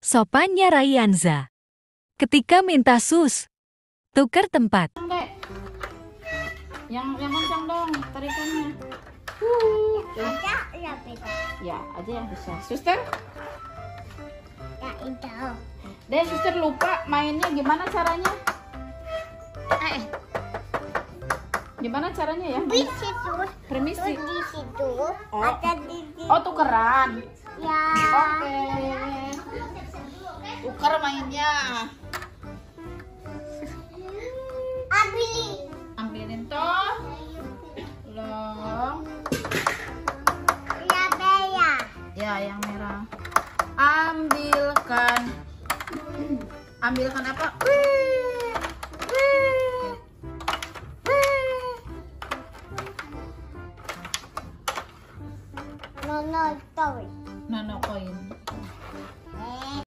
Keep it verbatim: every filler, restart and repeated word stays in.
Sopannya Raianza. Ketika minta sus, tukar tempat. Enggak. Yang yang kencang dong tarikannya. Uh, Ada yang beda. ya aja yang bisa. Suster, Yang itu. deh suster lupa mainnya gimana caranya? Eh, Gimana caranya ya? di situ. Permisi. Terus di situ Oh. ada di di. Oh tukeran. Ya. Oke. Tuker mainnya. Ambil. Ambilin toh. Long. Ya beda. Ya yang merah. Ambilkan. Ambilkan apa? Wih.